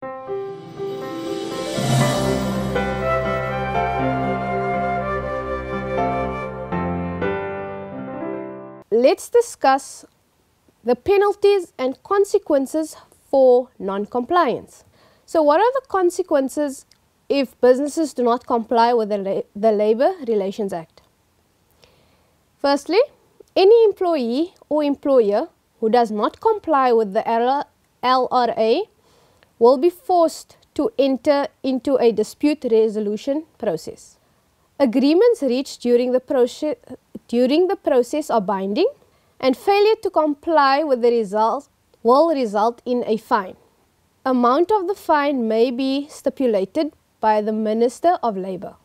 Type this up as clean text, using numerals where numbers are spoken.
Let's discuss the penalties and consequences for non-compliance. So what are the consequences if businesses do not comply with the Labour Relations Act? Firstly, any employee or employer who does not comply with the LRA will be forced to enter into a dispute resolution process. Agreements reached during the process are binding, and failure to comply with the result will result in a fine. Amount of the fine may be stipulated by the Minister of Labour.